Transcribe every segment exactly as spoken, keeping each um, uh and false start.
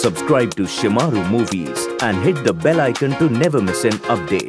subscribe to Shimaru Movies and hit the bell icon to never miss an update.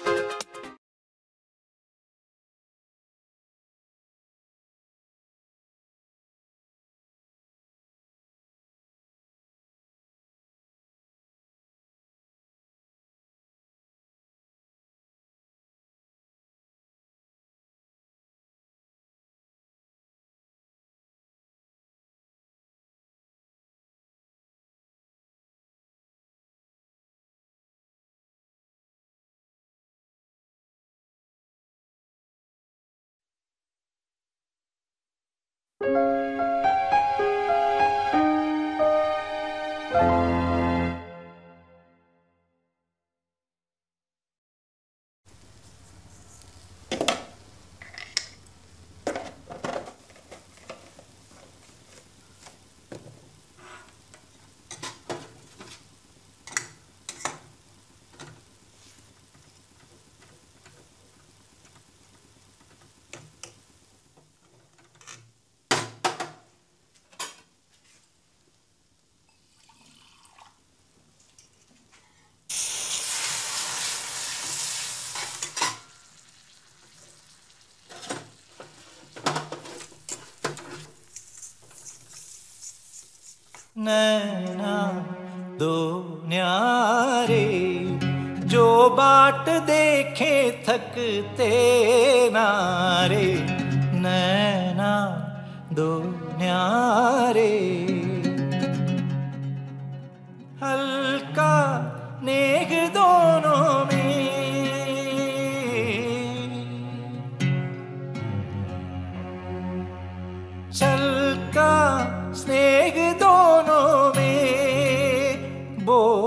नैना दो न्यारे जो बाट देखे थकते नारे, नैना दो न्यारे। हल्का नेग दोनों में, छलका स्नेह दोनों में,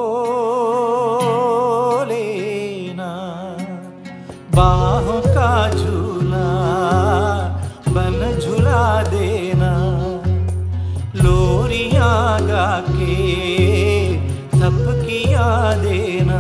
बोले ना बाहों का झूला बन झुला देना, लोरियां गा के थपकियां देना।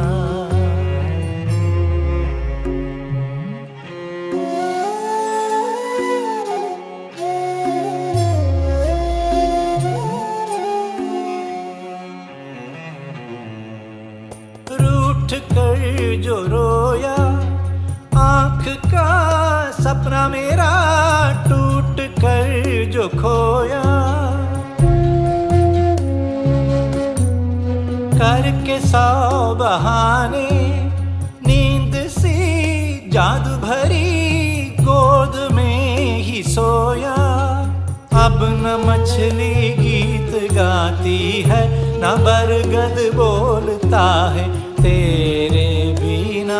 कर जो रोया आँख का सपना मेरा, टूट कर जो खोया करके सौ बहाने, नींद सी जादू भरी गोद में ही सोया। अब न मछली गीत गाती है न बरगद बोलता है तेरे बिना।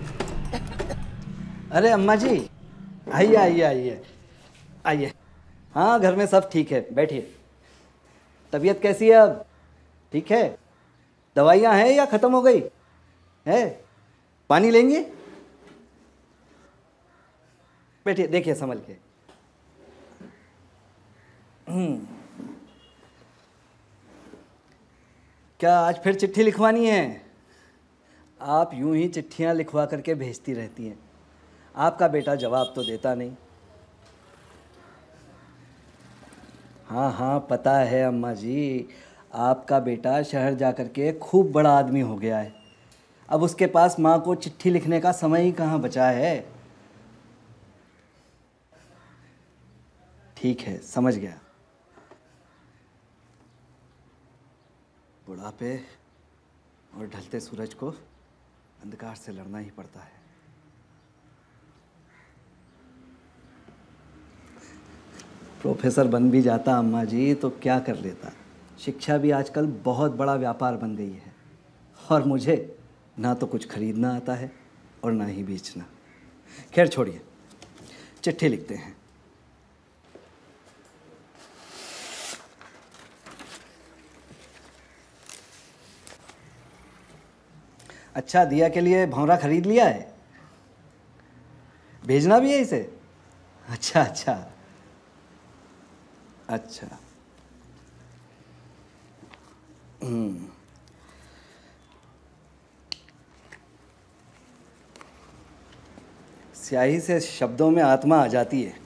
अरे अम्मा जी, आइए आइए आइए आइए। हाँ, घर में सब ठीक है, बैठिए। तबीयत कैसी है अब? ठीक है? दवाइयाँ हैं या ख़त्म हो गई है? पानी लेंगे? बैठिए, देखिए संभल के। क्या आज फिर चिट्ठी लिखवानी है? आप यूं ही चिट्ठियां लिखवा करके भेजती रहती हैं। आपका बेटा जवाब तो देता नहीं। हाँ हाँ, पता है अम्मा जी, आपका बेटा शहर जा कर के खूब बड़ा आदमी हो गया है। अब उसके पास माँ को चिट्ठी लिखने का समय ही कहाँ बचा है। ठीक है, समझ गया। बुढ़ापे और ढलते सूरज को अंधकार से लड़ना ही पड़ता है। प्रोफेसर बन भी जाता अम्मा जी तो क्या कर लेता। शिक्षा भी आजकल बहुत बड़ा व्यापार बन गई है, और मुझे ना तो कुछ खरीदना आता है और ना ही बेचना। खैर छोड़िए, चिट्ठी लिखते हैं। अच्छा, दिया के लिए भौरा खरीद लिया है? भेजना भी है इसे? अच्छा अच्छा अच्छा। हम्म स्याही से शब्दों में आत्मा आ जाती है।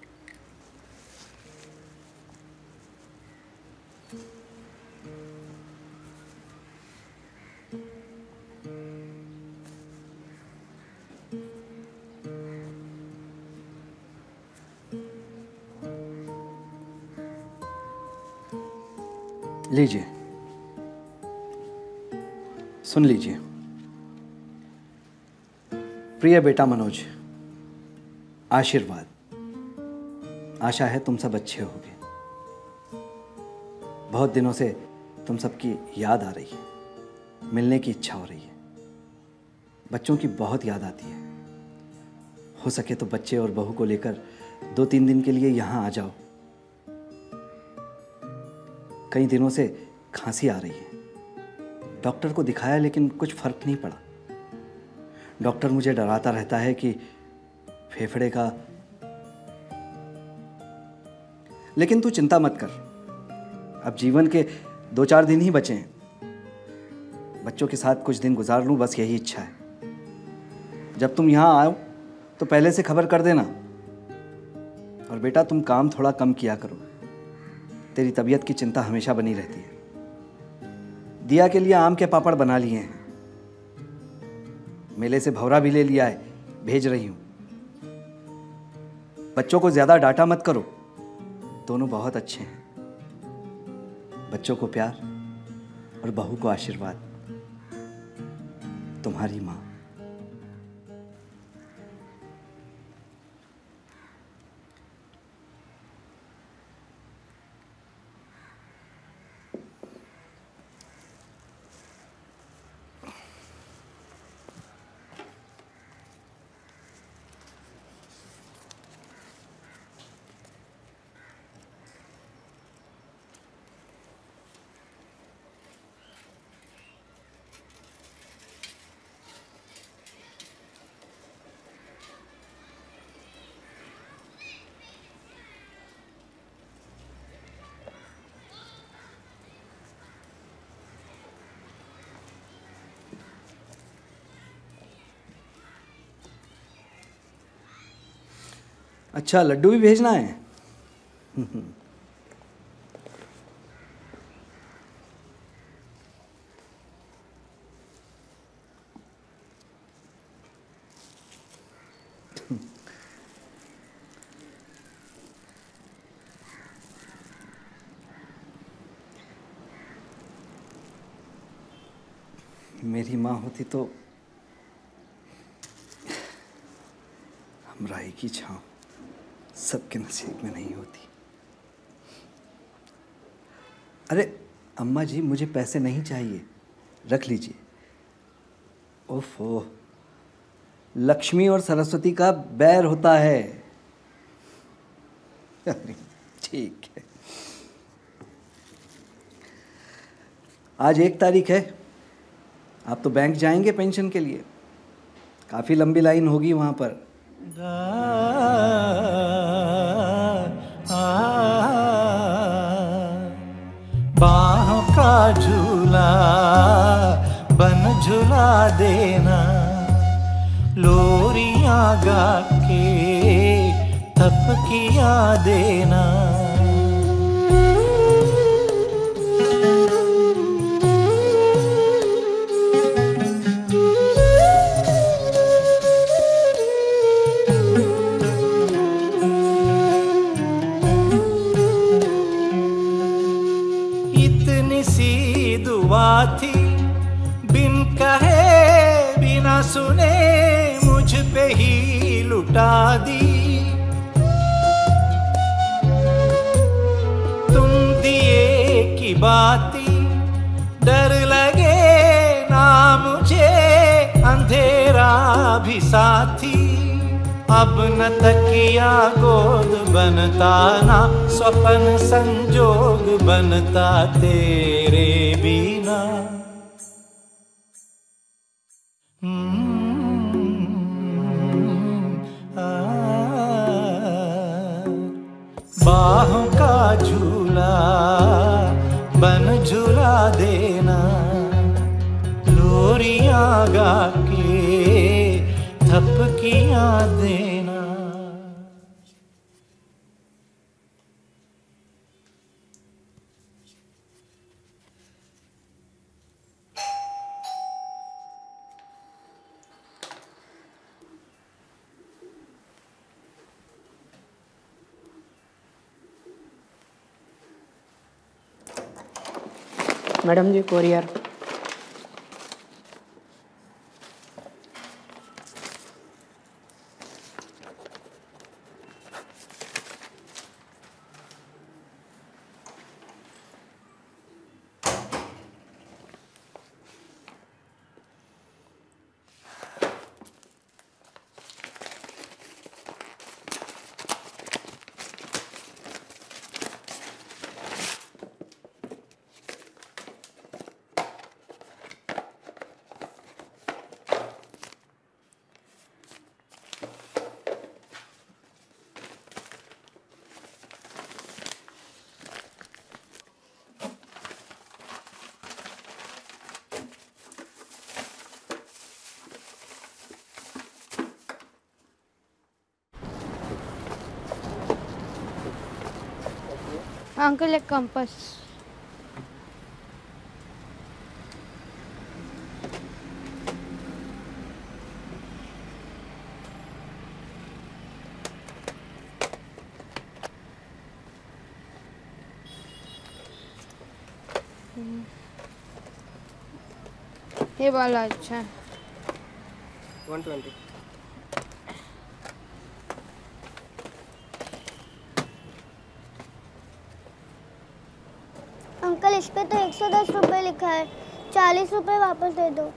लीजिए, सुन लीजिए। प्रिय बेटा मनोज, आशीर्वाद। आशा है तुम सब अच्छे होगे। बहुत दिनों से तुम सबकी याद आ रही है, मिलने की इच्छा हो रही है। बच्चों की बहुत याद आती है। हो सके तो बच्चे और बहू को लेकर दो तीन दिन के लिए यहाँ आ जाओ। कई दिनों से खांसी आ रही है। डॉक्टर को दिखाया लेकिन कुछ फर्क नहीं पड़ा। डॉक्टर मुझे डराता रहता है कि फेफड़े का। लेकिन तू चिंता मत कर, अब जीवन के दो चार दिन ही बचे हैं। बच्चों के साथ कुछ दिन गुजार लूं, बस यही इच्छा है। जब तुम यहाँ आओ तो पहले से खबर कर देना। और बेटा, तुम काम थोड़ा कम किया करो। तेरी तबीयत की चिंता हमेशा बनी रहती है। दिया के लिए आम के पापड़ बना लिए हैं। मेले से भौरा भी ले लिया है, भेज रही हूं। बच्चों को ज्यादा डांटा मत करो, दोनों बहुत अच्छे हैं। बच्चों को प्यार और बहू को आशीर्वाद। तुम्हारी मां। अच्छा, लड्डू भी भेजना है? मेरी माँ होती तो हमराही की छांव सबके नसीब में नहीं होती। अरे अम्मा जी, मुझे पैसे नहीं चाहिए, रख लीजिए। ओफो, लक्ष्मी और सरस्वती का बैर होता है। ठीक है। आज एक तारीख है, आप तो बैंक जाएंगे पेंशन के लिए, काफी लंबी लाइन होगी वहां पर। बाहों का झूला बन झुला देना, लोरियां गा के थपकियां देना। इतनी सी दुआ थी, बिन कहे बिना सुने मुझ पे ही लुटा दी। तुम दिए की बाती, डर लगे ना मुझे अंधेरा भी साथी। अब न तकिया गोद बनता, ना स्वप्न संजोग बनता तेरे बिना। बाहों का झूला बन झूला देना, लोरियां गा के थपकियां देना। Madam ji courier. अंकल एक कंपास। ये वाला अच्छा है। One twenty. अंकल इस पे तो एक सौ दस रुपये लिखा है, चालीस रुपये वापस दे दो।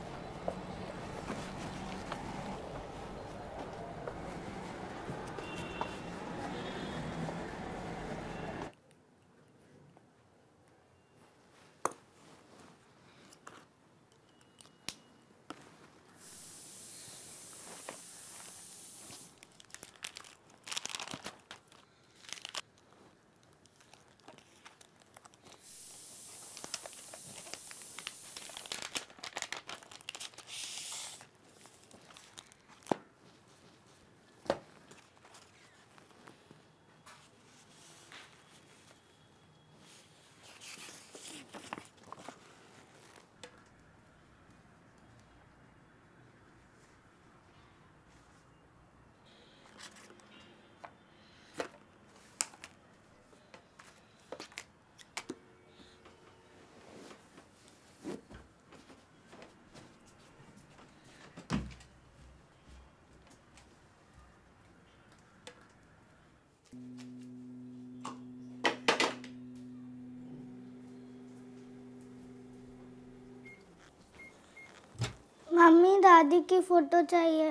मम्मी दादी की फोटो चाहिए।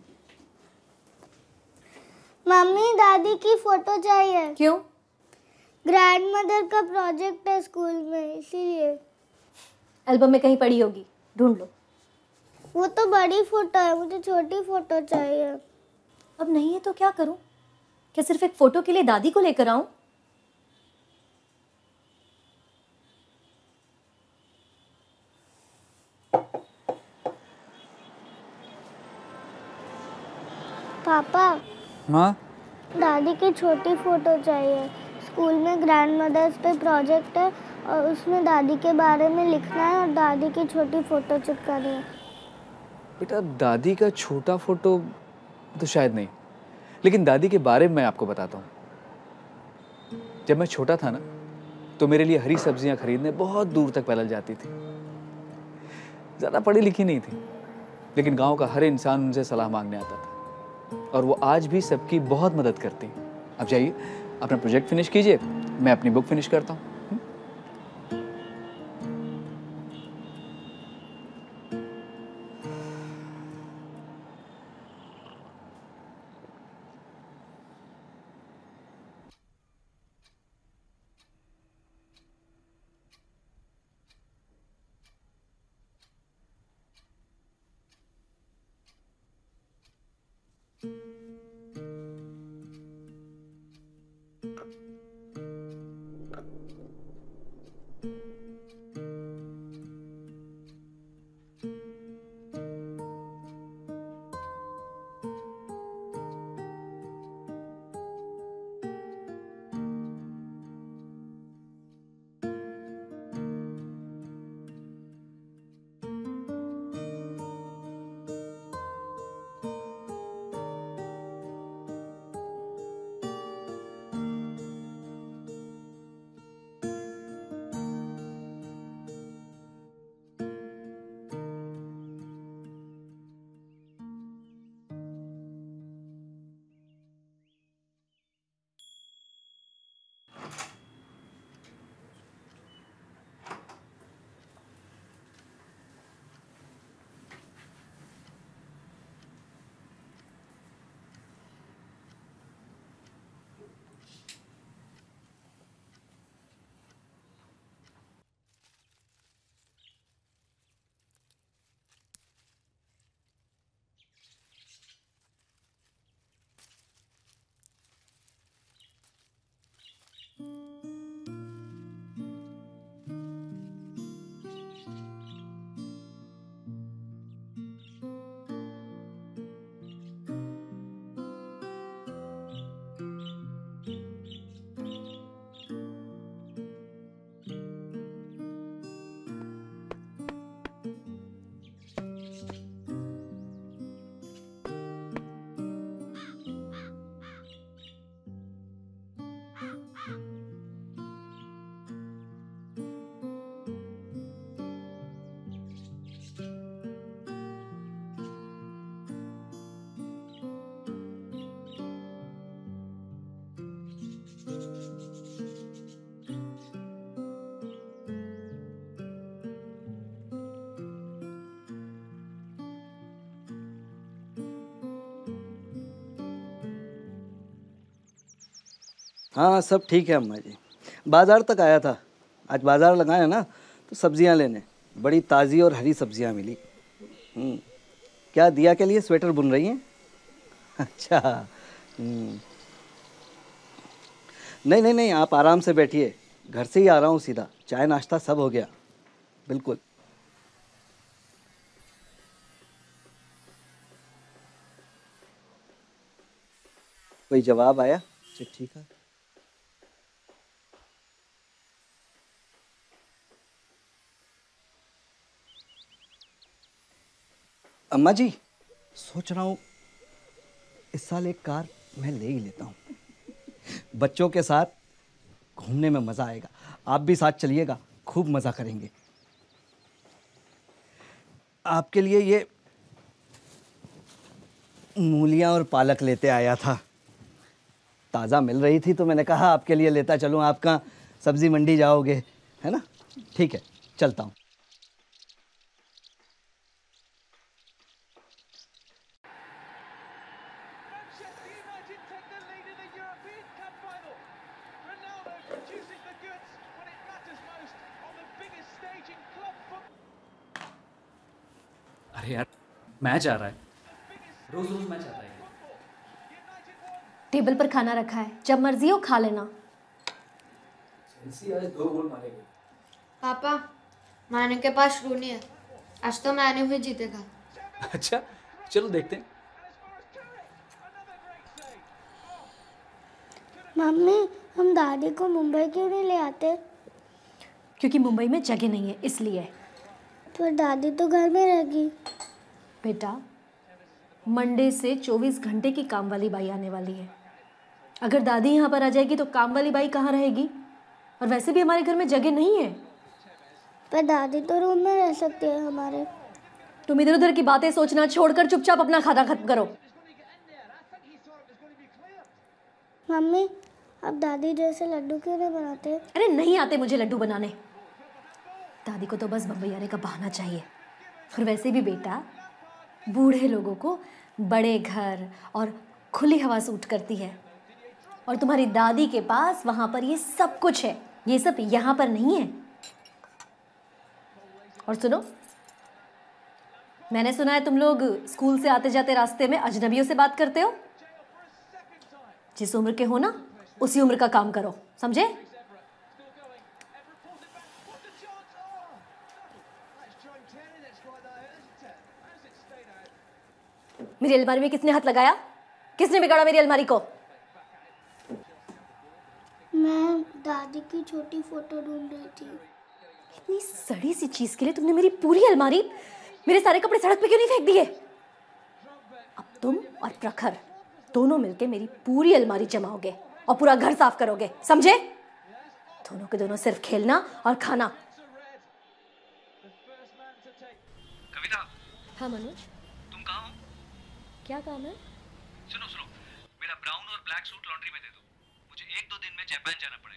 मम्मी दादी की फोटो चाहिए। क्यों? ग्रैंड मदर का प्रोजेक्ट है स्कूल में, इसीलिए। एल्बम में कहीं पड़ी होगी, ढूंढ लो। वो तो बड़ी फोटो है, मुझे छोटी फोटो चाहिए। अब नहीं है तो क्या करूं? क्या सिर्फ एक फोटो के लिए दादी को लेकर आऊं? पापा। हाँ? दादी की छोटी फोटो चाहिए। स्कूल में ग्रैंड मदर्स पे प्रोजेक्ट है और उसमें दादी के बारे में लिखना है और दादी की छोटी फोटो चिपकानी है। बेटा दादी का छोटा फोटो तो शायद नहीं, लेकिन दादी के बारे में मैं आपको बताता हूँ। जब मैं छोटा था ना तो मेरे लिए हरी सब्जियां खरीदने बहुत दूर तक पैदल जाती थी। ज़्यादा पढ़ी लिखी नहीं थी, लेकिन गांव का हर इंसान उनसे सलाह मांगने आता था और वो आज भी सबकी बहुत मदद करती है। अब जाइए अपना प्रोजेक्ट फिनिश कीजिए, मैं अपनी बुक फिनिश करता हूँ। हाँ सब ठीक है अम्मा जी। बाज़ार तक आया था, आज बाज़ार लगाया ना तो सब्जियां लेने, बड़ी ताज़ी और हरी सब्जियां मिली। हम्म, क्या दिया के लिए स्वेटर बुन रही हैं? अच्छा। हम्म, नहीं नहीं नहीं, आप आराम से बैठिए, घर से ही आ रहा हूँ सीधा, चाय नाश्ता सब हो गया। बिल्कुल। कोई जवाब आया चिट्ठी का? अम्मा जी, सोच रहा हूँ इस साल एक कार मैं ले ही लेता हूँ। बच्चों के साथ घूमने में मज़ा आएगा, आप भी साथ चलिएगा, खूब मज़ा करेंगे। आपके लिए ये मूलियाँ और पालक लेते आया था, ताज़ा मिल रही थी तो मैंने कहा आपके लिए लेता चलूँ, आप कहाँ सब्ज़ी मंडी जाओगे, है ना? ठीक है, चलता हूँ। अरे यार मैच आ रहा है, रोज रोज मैच आता है। टेबल पर खाना रखा है, जब मर्जी हो खा लेना। चेल्सी आज दो गोल मारेगी। पापा, माने के पास रूनी है, आज तो मैंने ही जीतेगा। अच्छा चलो देखते हैं। मम्मी, हम दादी को मुंबई क्यों नहीं ले आते? क्योंकि मुंबई में जगह नहीं है इसलिए। फिर दादी तो घर में रहेगी। बेटा, मंडे से चौबीस घंटे की काम वाली बाई आने वाली है। अगर दादी यहाँ पर आ जाएगी तो काम वाली बाई कहाँ रहेगी? और वैसे भी हमारे घर में जगह नहीं है। पर दादी तो रूम में रह सकती है हमारे। तुम इधर उधर की बातें सोचना छोड़कर चुपचाप अपना खाना खत्म करो। मम्मी, अब दादी जैसे लड्डू क्यों नहीं बनाते? अरे नहीं आते मुझे लड्डू बनाने। दादी को तो बस बम्बई आने का बहाना चाहिए। और वैसे भी बेटा, बूढ़े लोगों को बड़े घर और खुली हवा सूट करती है। और तुम्हारी दादी के पास वहाँ पर ये सब कुछ है, ये सब यहाँ पर नहीं है। और सुनो, मैंने सुना है तुम लोग स्कूल से आते जाते रास्ते में अजनबियों से बात करते हो। जिस उम्र के हो ना, उसी उम्र का काम करो, समझे? मेरी अलमारी में किसने हाथ लगाया? किसने बिगाड़ा मेरी अलमारी को? मैं दादी की छोटी फोटो ढूंढ रही थी। इतनी सड़ी सी चीज के लिए तुमने मेरी पूरी अलमारी, मेरे सारे कपड़े सड़क पे क्यों नहीं फेंक दिए? अब तुम और प्रखर दोनों मिलके मेरी पूरी अलमारी जमाओगे और पूरा घर साफ करोगे, समझे? दोनों के दोनों सिर्फ खेलना और खाना। कविता। हाँ मनोज, तुम कहाँ हो? क्या काम है? सुनो सुनो, मेरा ब्राउन और ब्लैक सूट लॉन्ड्री में दे दो, मुझे एक दो दिन में जापान जाना पड़ेगा।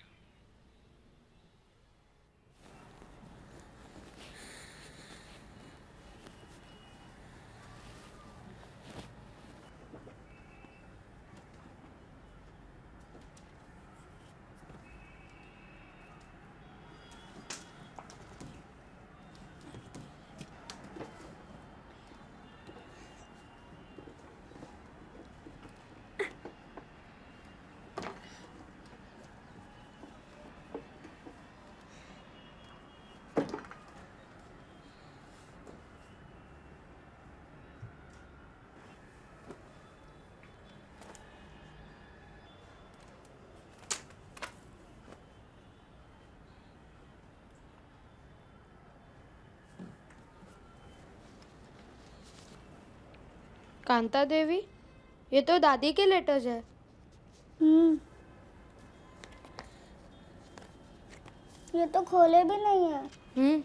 कांता देवी, ये तो दादी के लेटर्स है। हम्म, ये तो खोले भी नहीं है। हम्म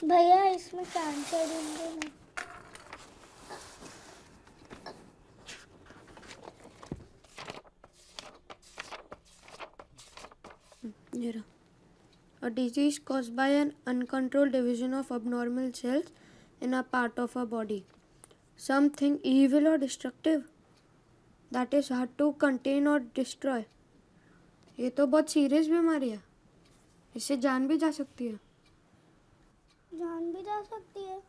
भैया इसमें कैंसर ढूंढो। A disease caused by an uncontrolled division of abnormal cells in a part of a body. Something evil or destructive that is hard to contain or destroy. ये तो बहुत सीरियस बीमारी है, इससे जान भी जा सकती है। जान भी जा सकती है।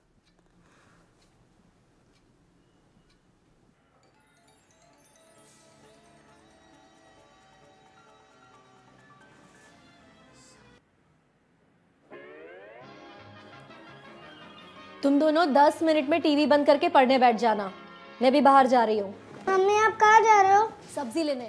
तुम दोनों दस मिनट में टीवी बंद करके पढ़ने बैठ जाना। मैं भी बाहर जा रही हूँ। मम्मी आप कहाँ जा रहे हो? सब्जी लेने।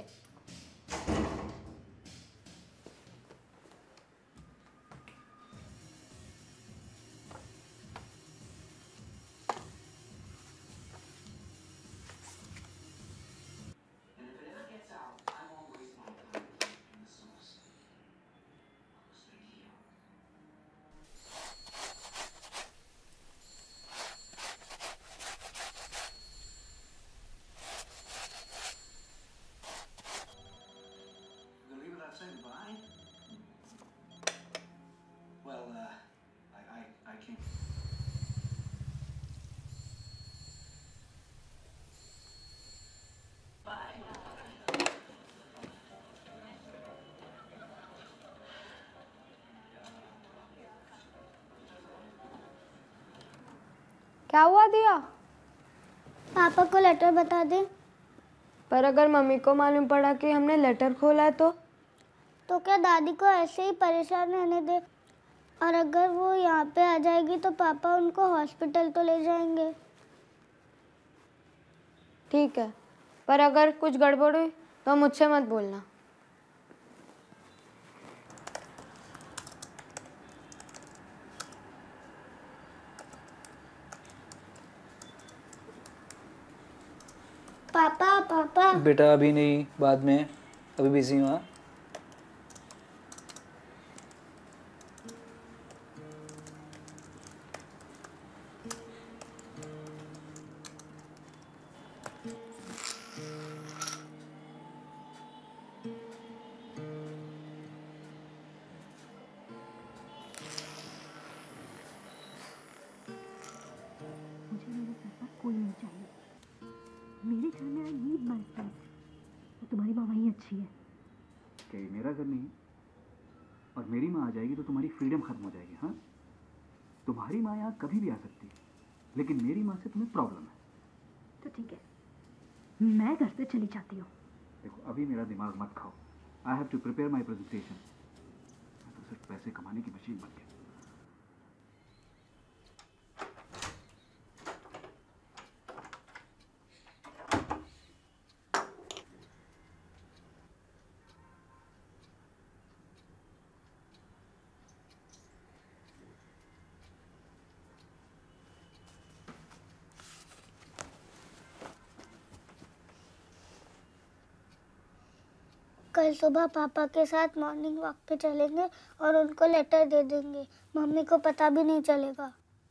क्या हुआ दिया? पापा को लेटर बता दे। पर अगर मम्मी को मालूम पड़ा कि हमने लेटर खोला है तो तो क्या दादी को ऐसे ही परेशान रहने दे? और अगर वो यहाँ पे आ जाएगी तो पापा उनको हॉस्पिटल तो ले जाएंगे। ठीक है, पर अगर कुछ गड़बड़ हुई तो मुझसे मत बोलना। पापा पापा बेटा अभी नहीं, बाद में, अभी बिजी हूँ। कोई नहीं चाहिए मेरे घर में। I need my space. तुम्हारी माँ वही अच्छी है। क्या ये मेरा घर नहीं है? और मेरी माँ आ जाएगी तो तुम्हारी फ्रीडम खत्म हो जाएगी। हाँ, तुम्हारी माँ यहाँ कभी भी आ सकती है, लेकिन मेरी माँ से तुम्हें प्रॉब्लम है। तो ठीक है, मैं घर से चली जाती हूँ। देखो अभी मेरा दिमाग मत खाओ। I have to prepare my presentation. मैं तो सिर्फ पैसे कमाने की मशीन बन गया। कल सुबह पापा के साथ मॉर्निंग वॉक पे चलेंगे और उनको लेटर दे देंगे। मम्मी को पता भी नहीं चलेगा।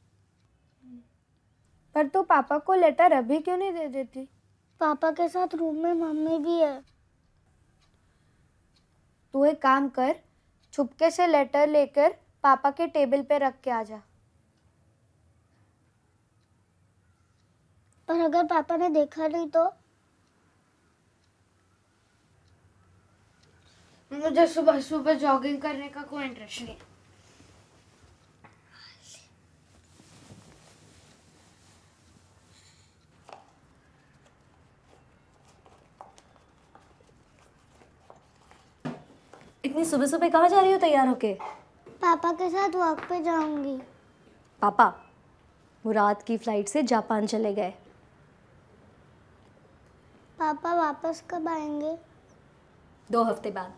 पर तू पापा को लेटर अभी क्यों नहीं दे देती? पापा के साथ रूम में मम्मी भी है। तू एक काम कर, छुपके से लेटर लेकर पापा के टेबल पे रख के आ जा। पर अगर पापा ने देखा नहीं तो? मुझे सुबह सुबह जॉगिंग करने का कोई इंटरेस्ट नहीं। इतनी सुबह सुबह कहाँ जा रही हो तैयार होके? पापा के साथ वॉक पे जाऊंगी। पापा वो रात की फ्लाइट से जापान चले गए। पापा वापस कब आएंगे? दो हफ्ते बाद।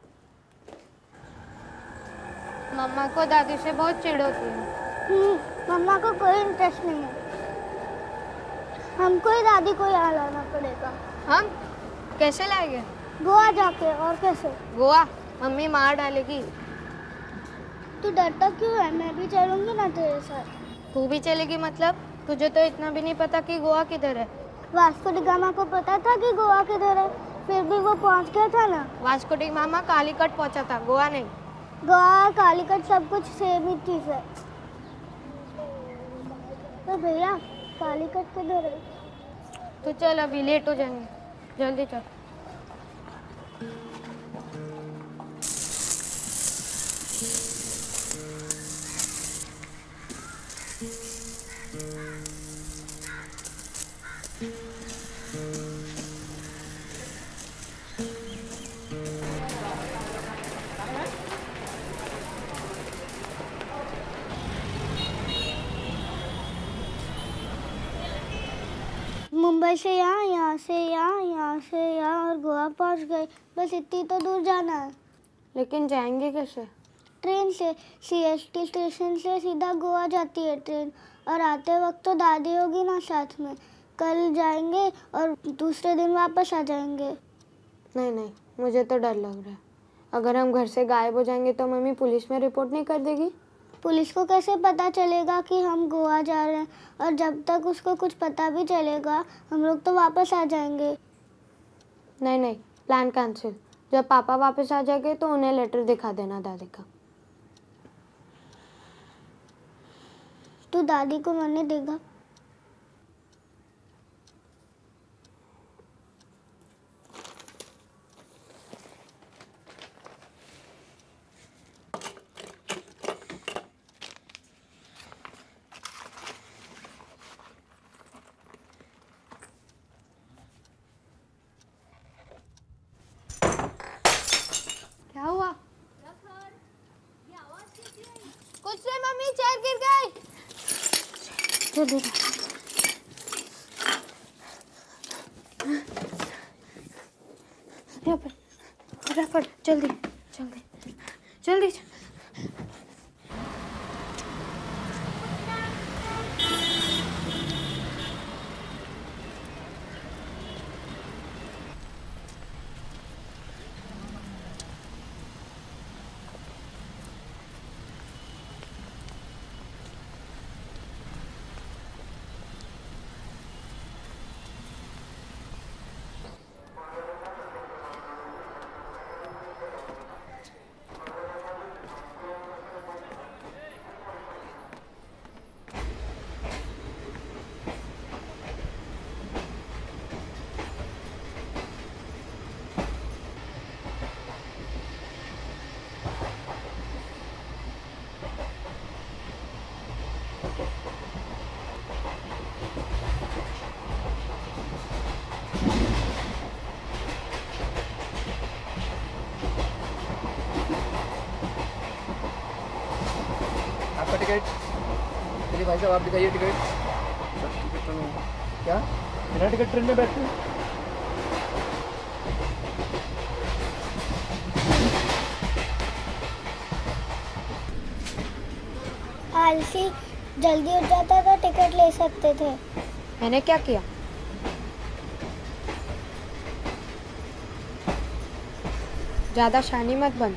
मम्मा को दादी से बहुत चिढ़ होती है। मम्मा को कोई इंटरेस्ट नहीं है। हमको ही दादी को यहाँ लाना पड़ेगा। हम कैसे लाएंगे? गोवा जाके। और कैसे? गोवा मम्मी मार डालेगी। तू डरता क्यों है? मैं भी चलूंगी ना तेरे साथ। तू भी चलेगी मतलब? तुझे तो इतना भी नहीं पता कि गोवा किधर है। वास्को डी गामा को पता था कि गोवा किधर है, फिर भी वो पहुंच गया था ना। वास्को डी गामा कालीकट पहुंचा था, गोवा नहीं। गोवा कालीकट सब कुछ सेम ही चीज है। तो भैया कालीकट किधर है? तो चल, अभी लेट हो जाएंगे, जल्दी चल। मुंबई से यहाँ, यहाँ से यहाँ, यहाँ से यहाँ और गोवा पहुँच गए। बस इतनी तो दूर जाना है। लेकिन जाएंगे कैसे? ट्रेन से। सीएसटी स्टेशन से सीधा गोवा जाती है ट्रेन, और आते वक्त तो दादी होगी ना साथ में। कल जाएंगे और दूसरे दिन वापस आ जाएंगे। नहीं नहीं, मुझे तो डर लग रहा है। अगर हम घर से गायब हो जाएंगे तो मम्मी पुलिस में रिपोर्ट नहीं कर देगी? पुलिस को कैसे पता चलेगा कि हम गोवा जा रहे हैं? और जब तक उसको कुछ पता भी चलेगा हम लोग तो वापस आ जाएंगे। नहीं नहीं, प्लान कैंसिल। जब पापा वापस आ जाएंगे तो उन्हें लेटर दिखा देना दादी का। तू दादी को मरने देगा? क्या हुआ? कुछ नहीं मम्मी, चेयर गिर गई। जल्दी यहाँ पे फटाफट, जल्दी जल्दी जल्दी। आपका टिकट? चलिए भाई साहब, आप दिखाइए टिकट। टिकट तो क्या बिना टिकट ट्रेन में बैठते हैं? आलसी, जल्दी उठ जाता तो टिकट ले सकते थे। मैंने क्या किया? ज्यादा शानी मत बन।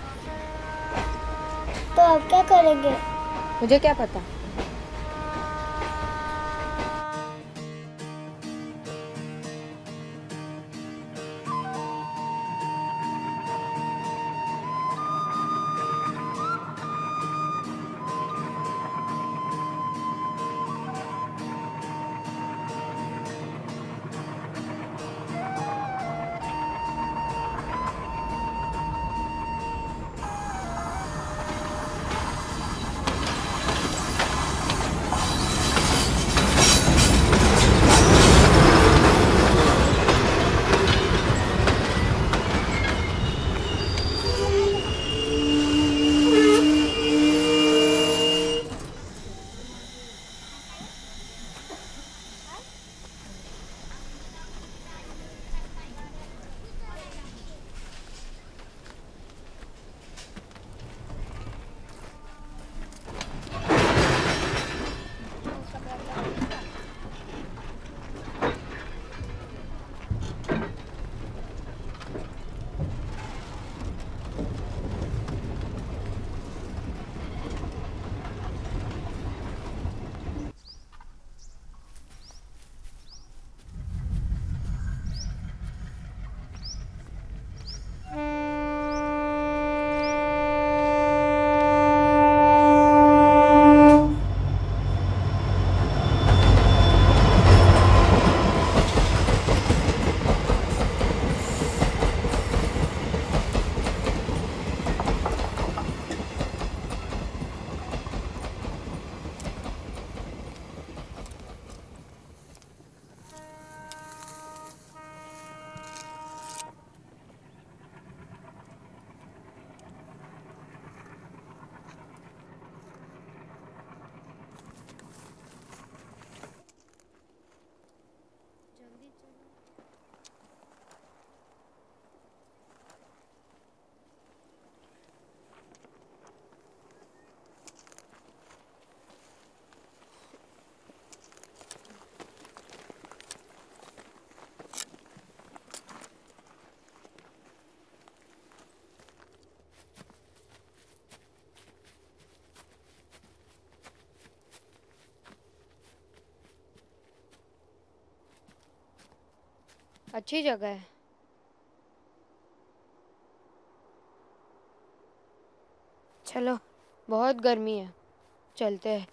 तो अब क्या करेंगे? मुझे क्या पता। अच्छी जगह है। चलो, बहुत गर्मी है, चलते हैं।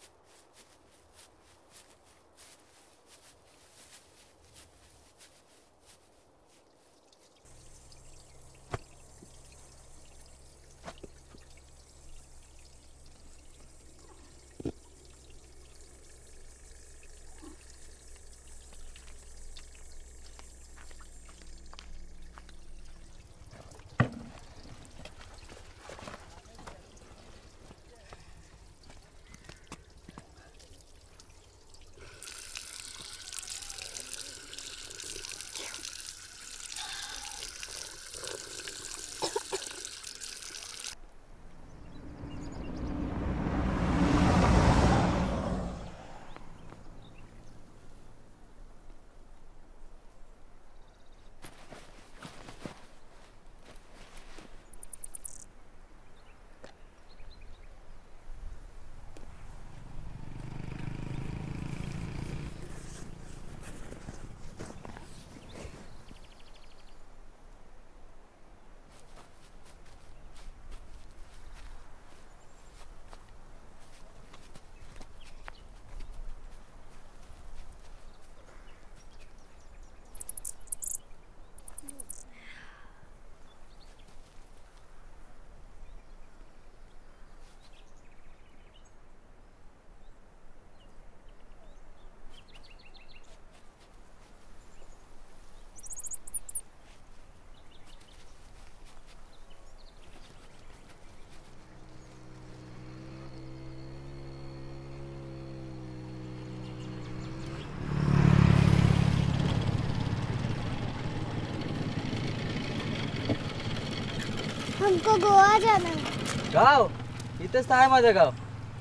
हमको गोवा जाना है। गाव इथेच तर आहे माझं गाव।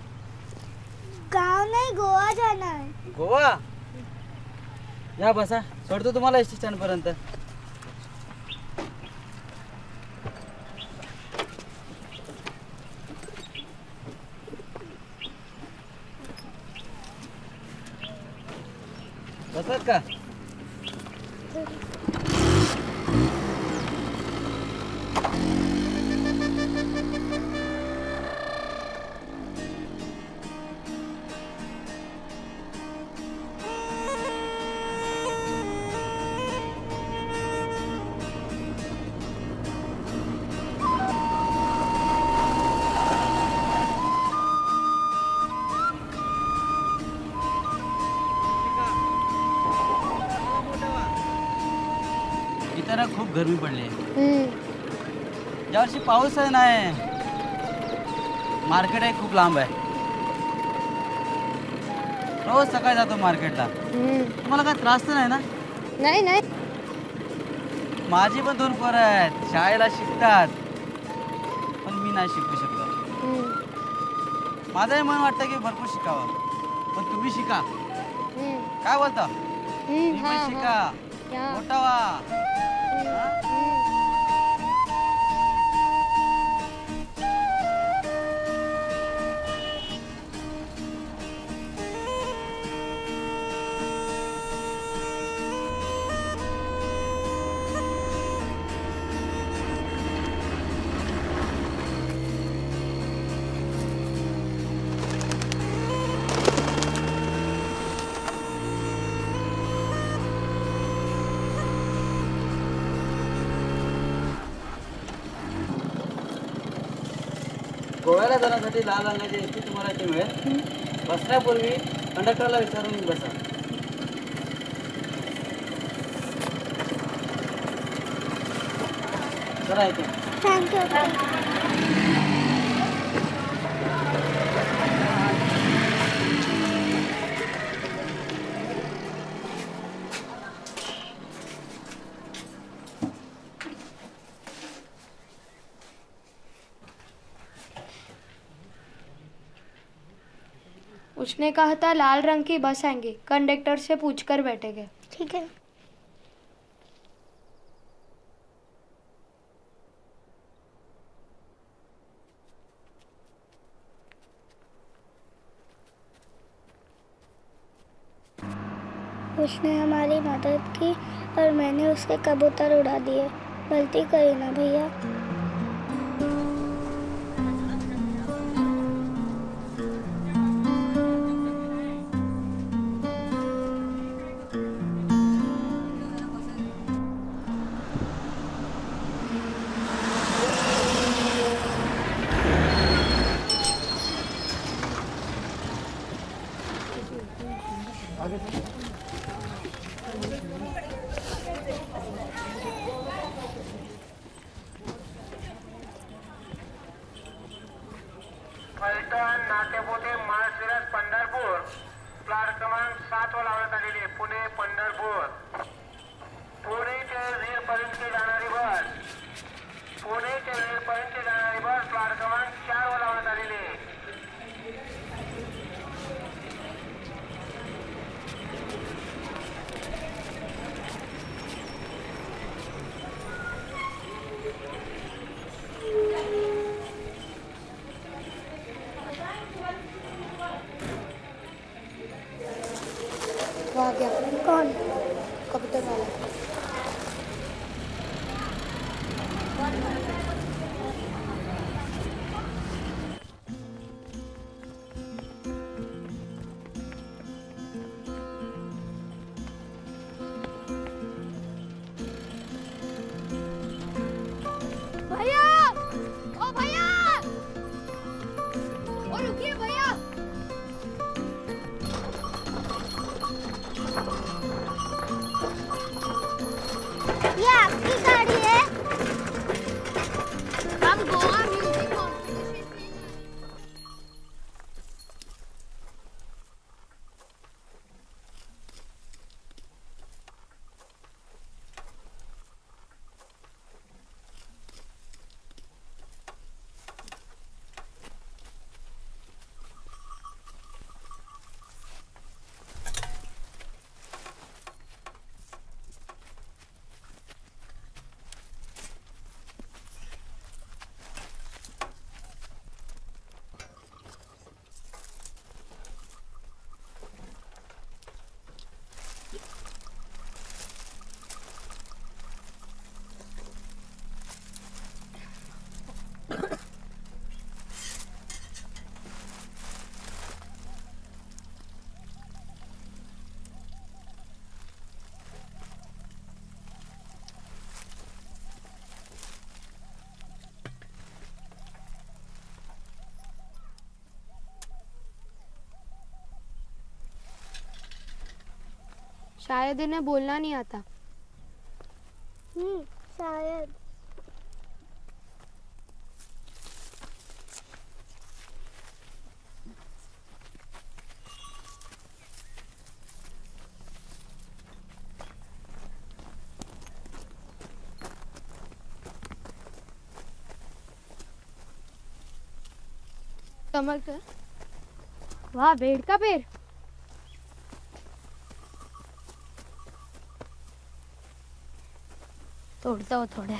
गाव नाही, गोवा जाना है। गोवा या बसा, सोडतो तुम्हाला स्टेशन पर्यंत। बसत का? खूप गरमी पडली आहे। यावर्षी पाऊस नाही, मार्केट आहे खूप लांब आहे। रोज सकाळी जातो मार्केटला। तुम्हाला काय त्रास तर नाही ना? नाही नाही, माझी पण दोन पोरं आहेत, शाळेला शिकतात, पण मी नाही शिकू शकलो। माझंही मन वाटतं की भरपूर शिकावं, पण तुम्ही शिका। काय बोलता? तुम्ही पण शिका, मोठा व्हा। गोव्याला जाण्यासाठी लाल रंगाची एस टी तुम्हाला इथे मिळेल। बसण्यापूर्वी कंडक्टरला विचारून बसा। चला इथे। थँक्यू। उसने कहा था लाल रंग की बस आएंगी, कंडक्टर से पूछकर बैठेंगे। ठीक है। उसने हमारी मदद की और मैंने उसके कबूतर उड़ा दिए। गलती करी ना भैया। फलटण नाट्यपोटे माळशिरस पंढरपूर प्लॅट क्रमांक सात वर लावण्यात आलेली आहे. पुणे पंढरपूर पुणे ते वीर पर्यंत जाणारी बस पुणे ते वीर पर्यंत जाणारी बस प्लॅट क्रमांक चार वर लावण्यात आलेली आहे. वो आ गया। कौन? कबूतर वाला। भैया, ओ भैया, ओ रुकिए भैया। ये आपकी गाड़ी है? हम गोवा म्यूजिक कॉम्पिटिशन में शायद इन्हें बोलना नहीं आता। हम्म शायद। कमल कर। वाह, पेड़ का पेड़। तोड़ता हो थोड़े।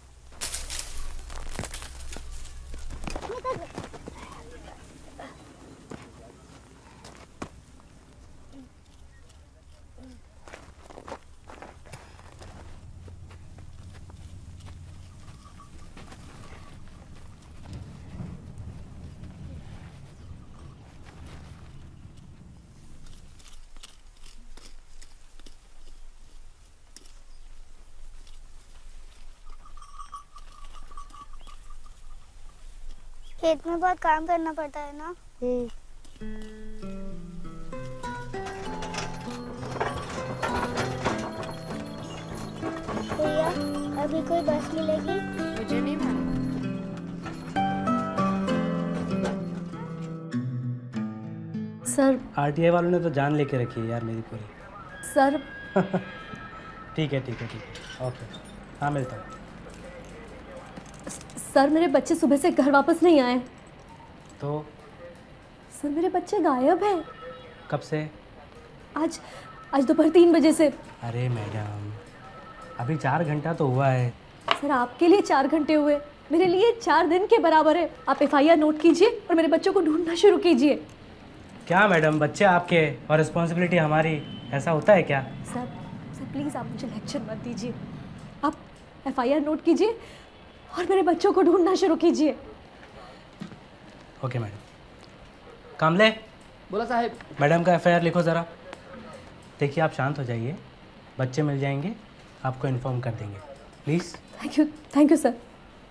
खेत में बहुत काम करना पड़ता है ना। भैया, अभी कोई बस मिलेगी? मुझे नहीं मालूम। सर, आरटीआई वालों ने तो जान लेके रखी है यार मेरी पूरी। सर ठीक है ठीक है ठीक है, ओके, हाँ मिलता हूँ। सर, मेरे बच्चे सुबह से घर वापस नहीं आए। तो सर, मेरे बच्चे गायब हैं। कब से? आज आज दोपहर तीन बजे से। अरे मैडम, अभी चार घंटा तो हुआ है। सर, आपके लिए चार घंटे हुए, मेरे लिए चार दिन के बराबर है। आप एफ आई आर नोट कीजिए और मेरे बच्चों को ढूंढना शुरू कीजिए। क्या मैडम, बच्चे आपके और रिस्पॉन्सिबिलिटी हमारी ऐसा होता है क्या? सर सर प्लीज़ आप मुझे लेक्चर मत दीजिए। आप एफ आई आर नोट कीजिए और मेरे बच्चों को ढूंढना शुरू कीजिए। Okay madam. कामले। बोला साहब। मैडम का एफ आई आर लिखो ज़रा। देखिए आप शांत हो जाइए, बच्चे मिल जाएंगे, आपको इन्फॉर्म कर देंगे, please. Thank you thank you sir.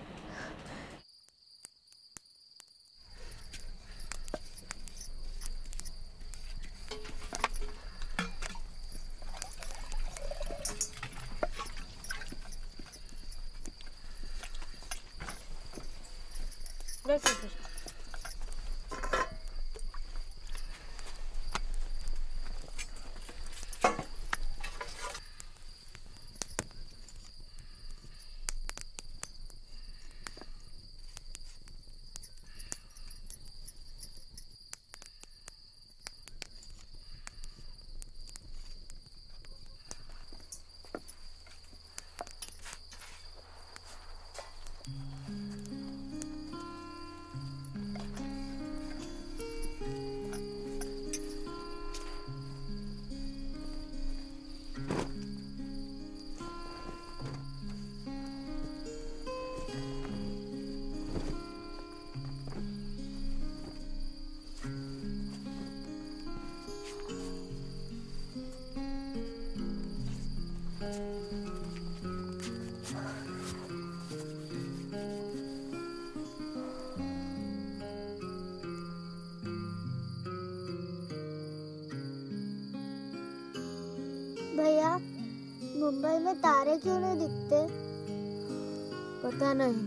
भैया मुंबई में तारे क्यों नहीं दिखते? पता नहीं।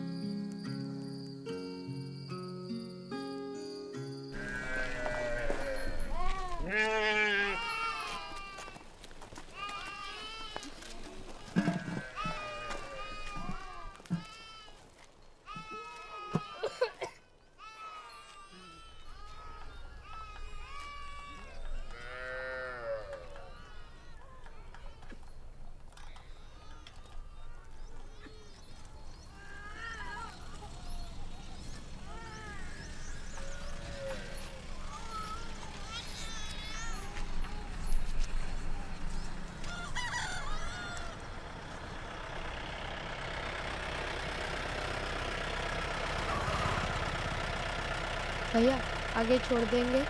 भैया आगे छोड़ देंगे?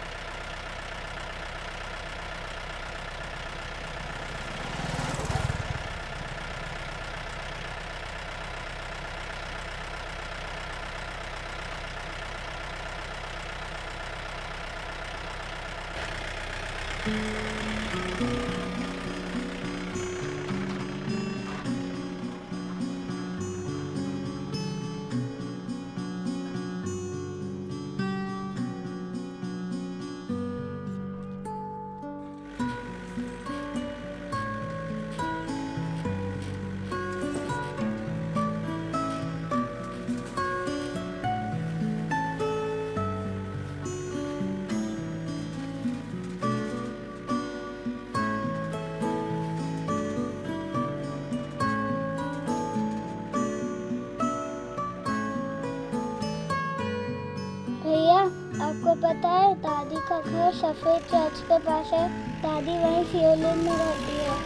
आपको पता है दादी का घर सफेद चर्च के पास है। दादी वहीं फियोलिन में रहती है।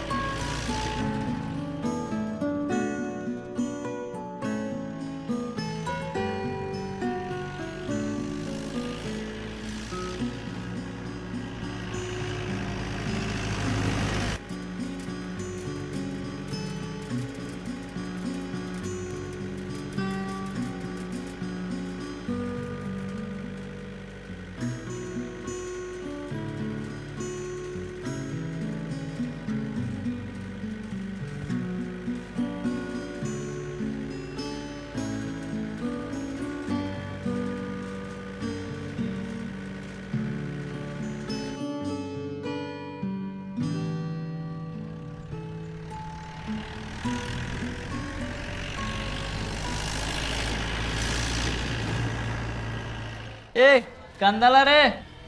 ए कंदाला रे,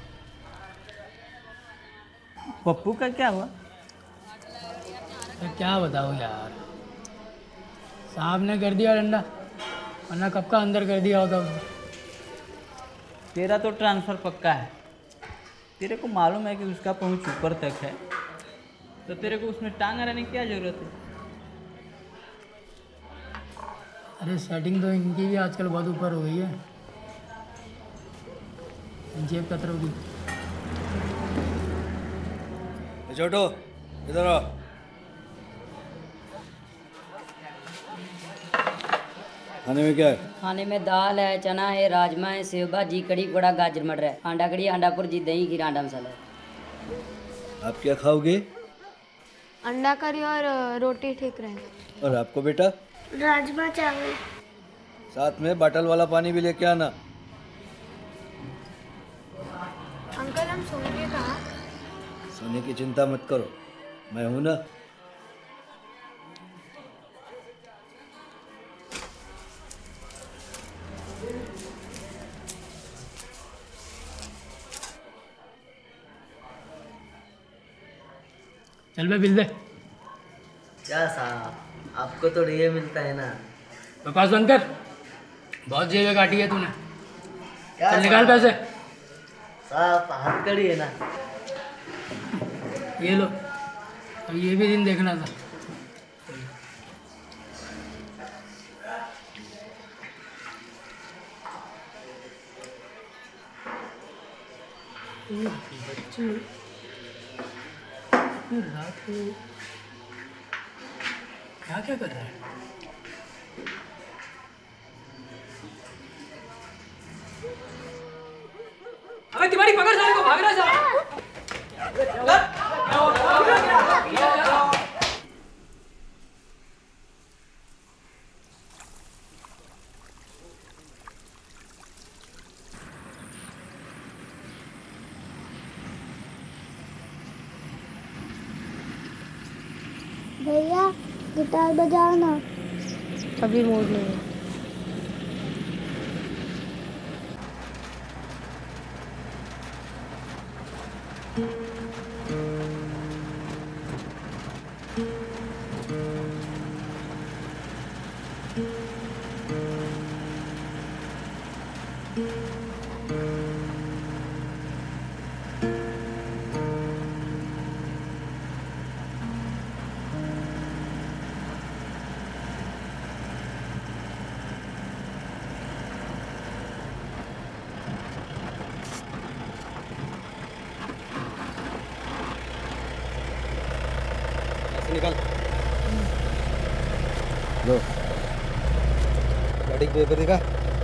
पप्पू का क्या हुआ? तो क्या बताऊँ यार, साहब ने कर दिया डंडा, वरना कब का अंदर कर दिया होता उसने। तेरा तो ट्रांसफर पक्का है, तेरे को मालूम है कि उसका पहुंच ऊपर तक है, तो तेरे को उसमें टांगा रहने की क्या जरूरत है? अरे सेटिंग तो इनकी भी आजकल बहुत ऊपर हो गई है। जेब कतरों की। छोटो इधर आओ। खाने में क्या है? खाने में दाल है, चना है, राजमा है, सेव भाजी, कड़ी पड़ा, गाजर मटर है, अंडा कड़ी, अंडा पुरजी, दही, खीर, अंडा मसाला है। आप क्या खाओगे? अंडा करी और अ, रोटी ठीक रहेगा। और आपको बेटा? राजमा चावल। साथ में बॉटल वाला पानी भी लेके आना। अंकल हम सोएंगे कहाँ? सोने की चिंता मत करो, मैं हूं ना। चल बे बिल दे। क्या साहब, आपको तो ये मिलता है ना। बकवास बंद कर, बहुत जेबें काटी है तूने। क्या चल निकाल पैसे। साहब हाथ कड़ी है ना। ये लो, अब ये भी दिन देखना था। बच्चे रात को क्या क्या कर रहा है? अबे तिवारी पकड़ साले को, भाग रहा है साला। भैया गिटार बजाओ ना। अभी मूड नहीं है। निकाल लो। गाड़ी पेपर दिखा।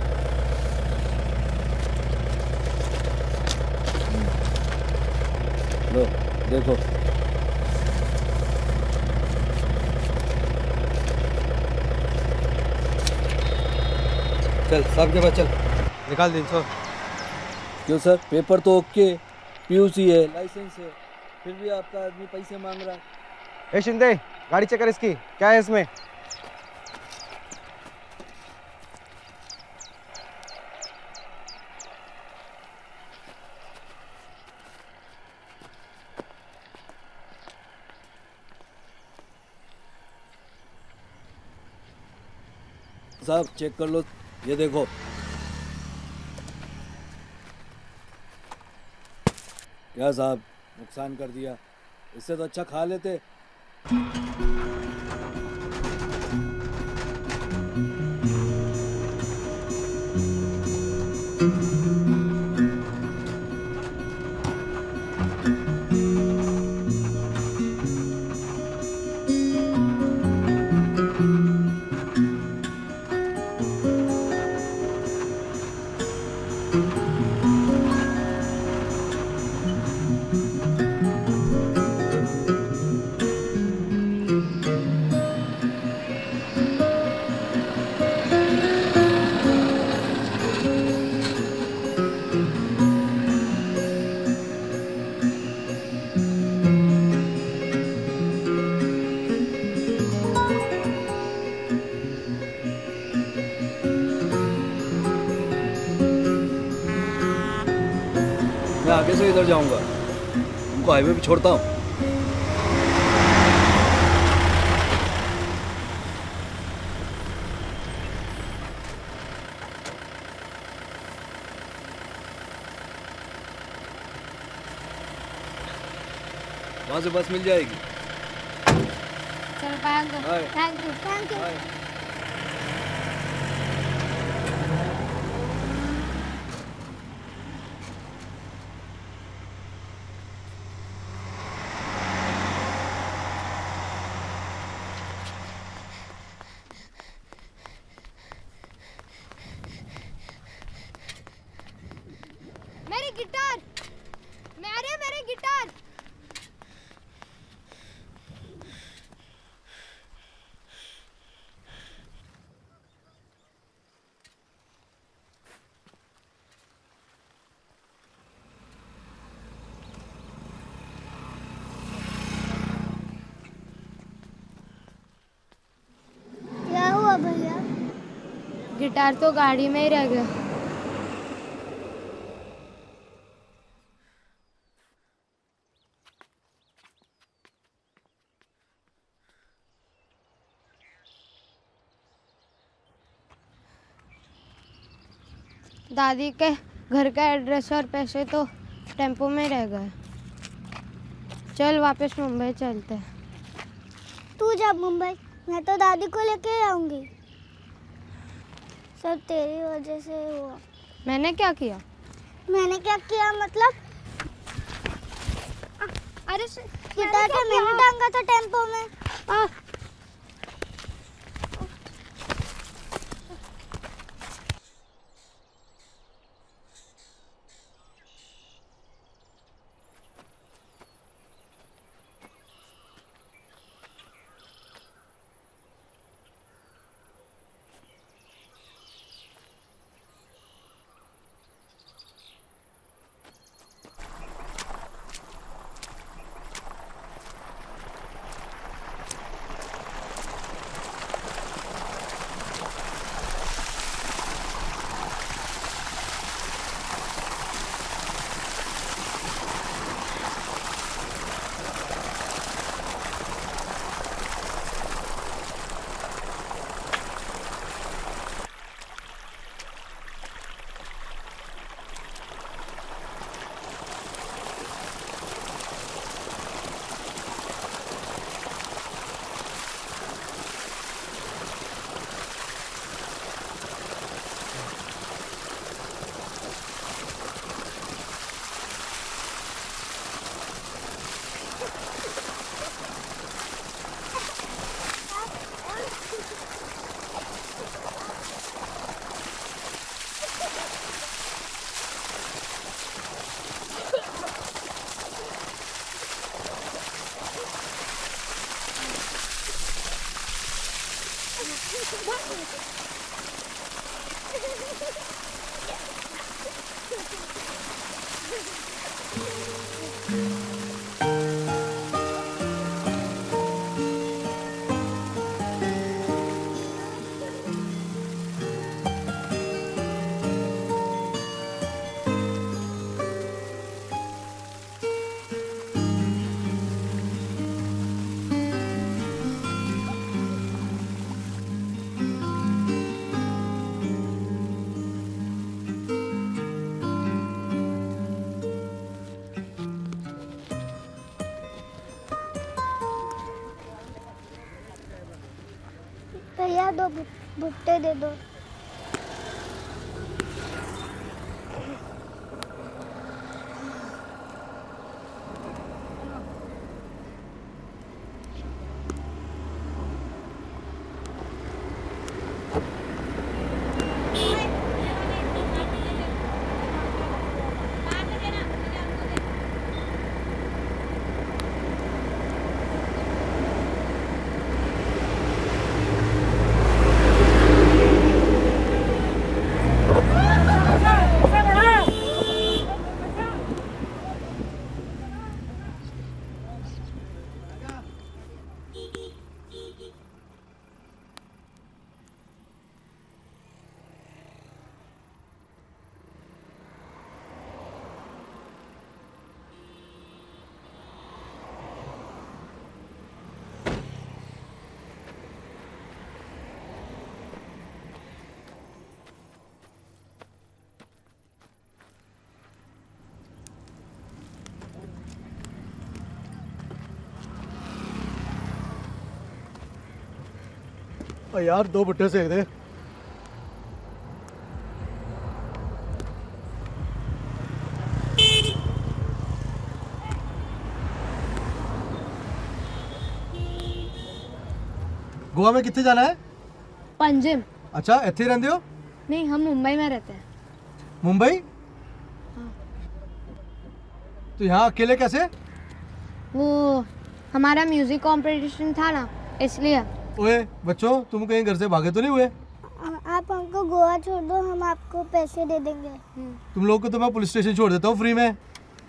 लो देखो। चल साहब के पास चल। निकाल तीन सौ। क्यों सर, पेपर तो ओके, पीयूसी है, लाइसेंस है, फिर भी आपका आदमी पैसे मांग रहा है। ए शिंदे, गाड़ी चेक कर इसकी, क्या है इसमें? साहब चेक कर लो, ये देखो। क्या साहब, नुकसान कर दिया, इससे तो अच्छा खा लेते। मैं आगे से इधर जाऊंगा, उनको हाईवे पे छोड़ता हूँ। वहाँ से बस मिल जाएगी। चल bye uncle. Bye. Thank you thank you मेरी गिटार, मेरे मेरे गिटार। क्या हुआ भैया? गिटार तो गाड़ी में ही रह गया। दादी के घर का एड्रेस और पैसे तो टेम्पो में रह गए। चल वापस मुंबई चलते हैं। तू जा मुंबई, मैं तो दादी को लेके आऊंगी। सब तेरी वजह से हुआ। मैंने क्या किया? मैंने क्या किया मतलब? अरे गिटार तो मैंने टांगा था टेम्पो में। आ, भैया दो भुट्टे दे दो। यार दो भुट्टे सेक दे। गोवा में कितने जाना है? पंजिम। अच्छा इतने रहते हो? नहीं, हम मुंबई में रहते हैं। मुंबई? हाँ। तो यहाँ अकेले कैसे? वो हमारा म्यूजिक कंपटीशन था ना, इसलिए। ओए बच्चों, तुम कहीं घर से भागे तो नहीं हुए? आप हमको गोवा छोड़ दो, हम आपको पैसे दे देंगे। तुम लोग को तो मैं पुलिस स्टेशन छोड़ देता हूँ फ्री में।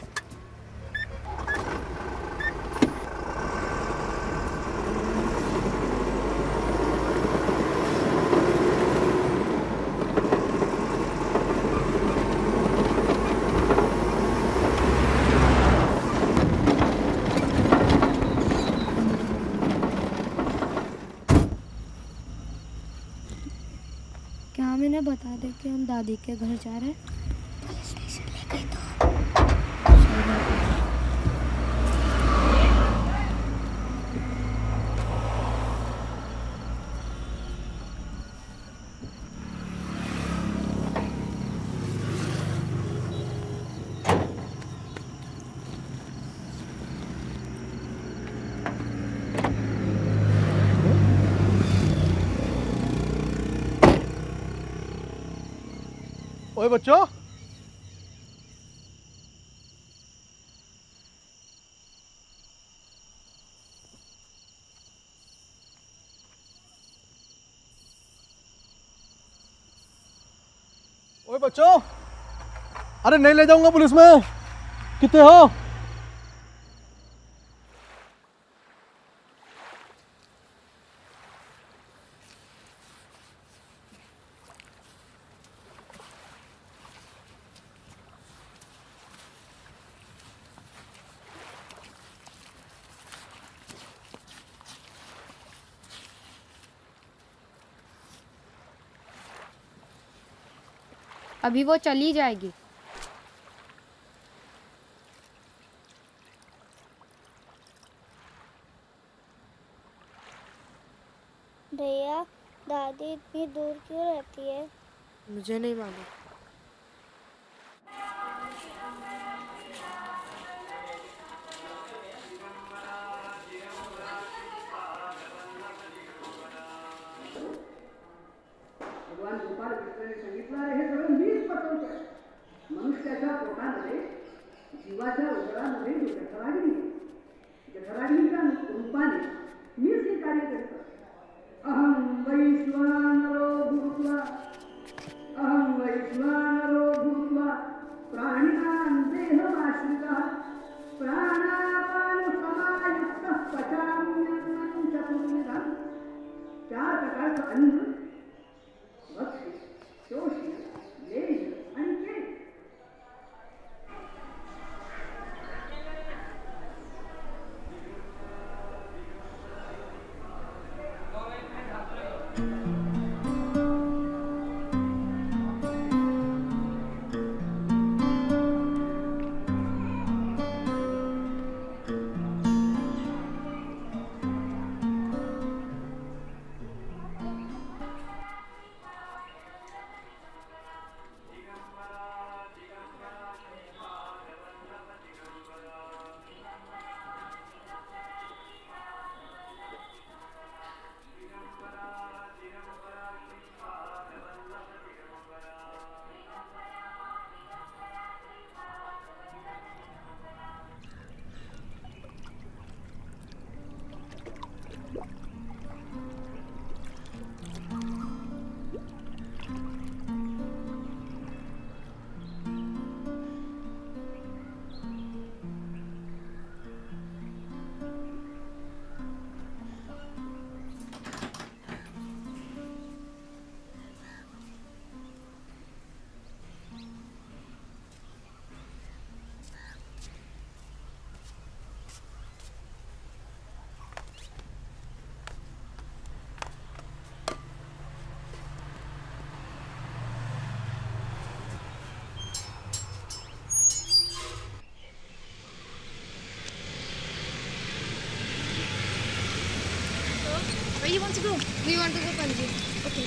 मैंने बता दे कि हम दादी के घर जा रहे हैं। पुलिस स्टेशन ले गई तो ओए बच्चों, ओए बच्चों, अरे नहीं ले जाऊंगा पुलिस में। कितने हो? अभी वो चली जाएगी। भैया, दादी इतनी दूर क्यों रहती है? मुझे नहीं मालूम। मनुष्याच्या पोटामध्ये जीवाच्या उदरामध्ये जठराग्नी जठराग्नीच्या रूपाने मीच हे कार्य करतो. अहं वैश्वानरो भूत्वा अहं वैश्वानरो भूत्वा प्राणिनां देहमाश्रितः प्राणापानसमायुक्तः पचाम्यन्नं चतुर्विधं. चार प्रकारचं अन्न भक्ष्य, शोष्य, लेह्य आणि पेय. Do you want to go Panji? Okay.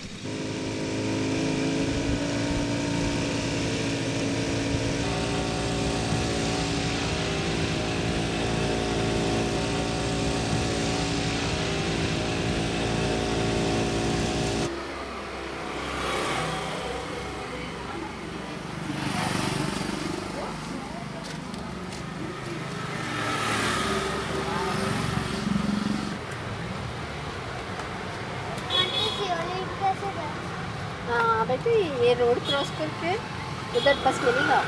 हाँ बेटी, ये रोड क्रॉस करके उधर बस मिलेगा।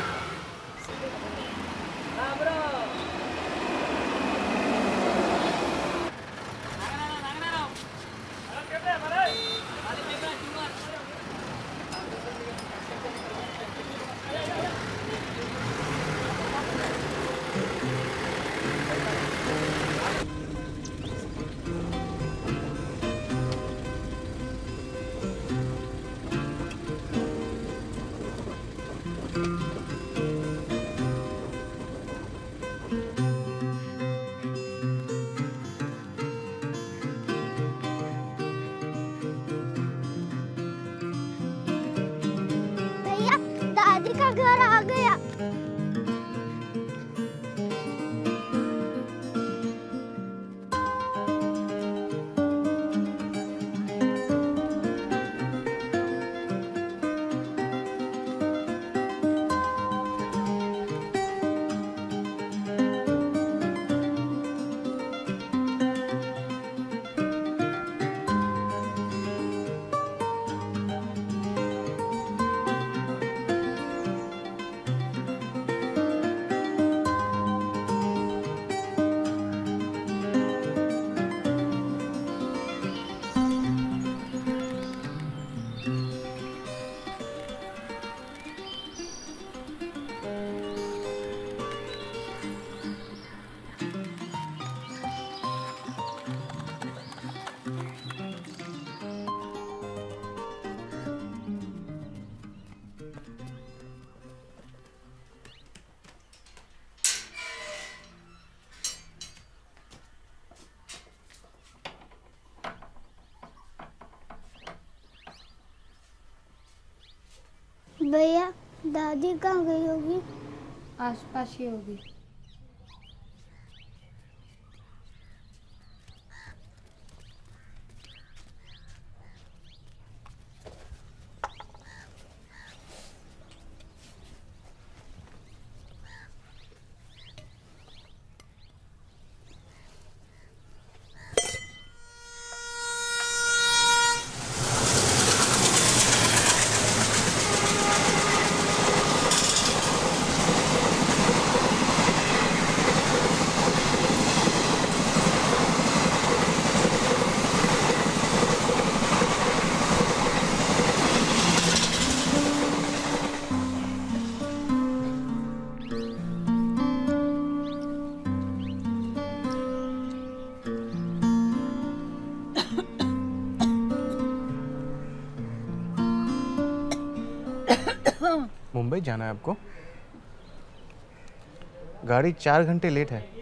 दादी का घर आ गया। भैया, दादी कहाँ गई होगी? आसपास ही होगी। मुंबई जाना है आपको? गाड़ी चार घंटे लेट है।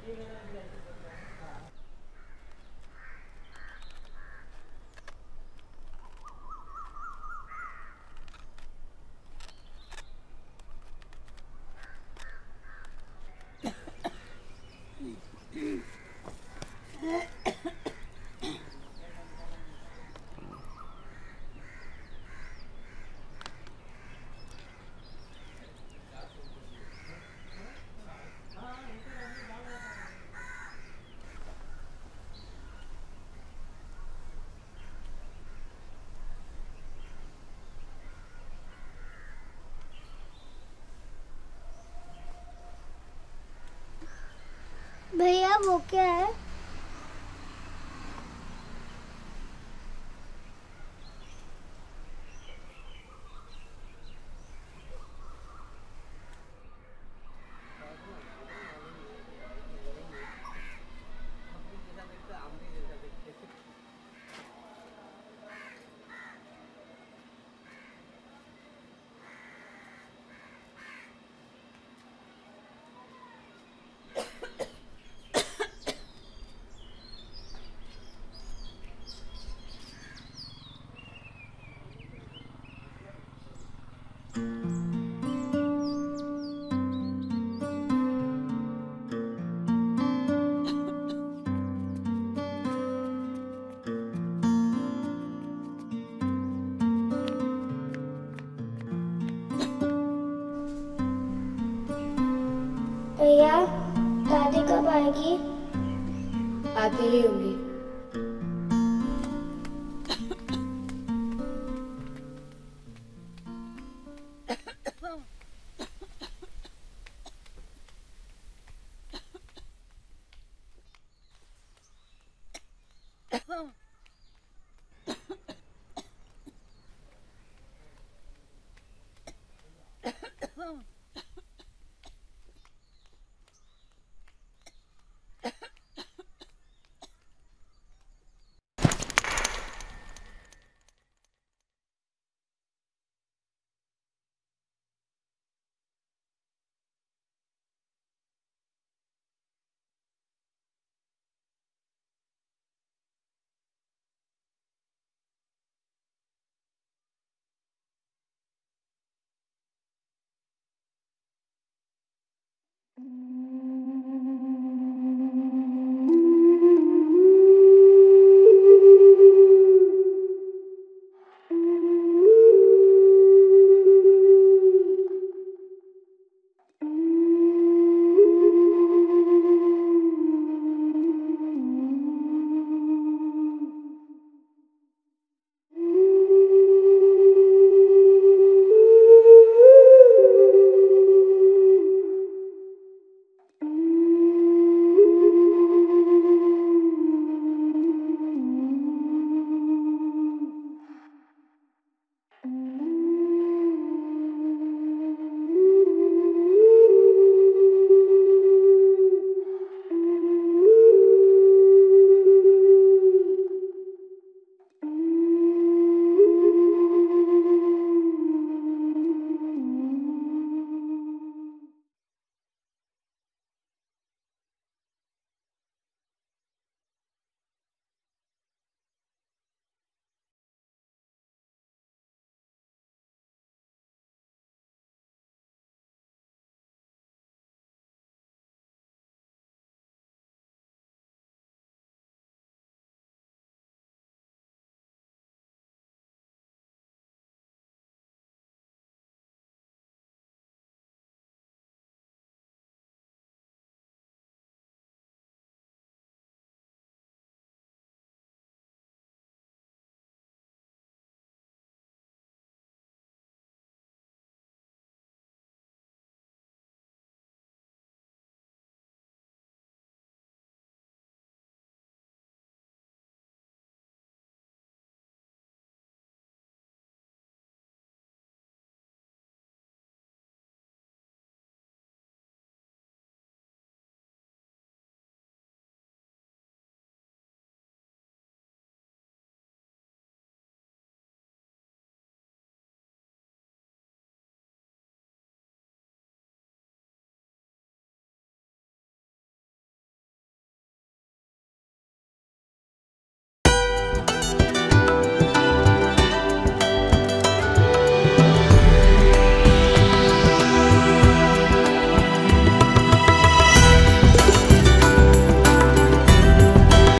भैया वो क्या है? भैया दादी कब आएगी? आती ही होंगी।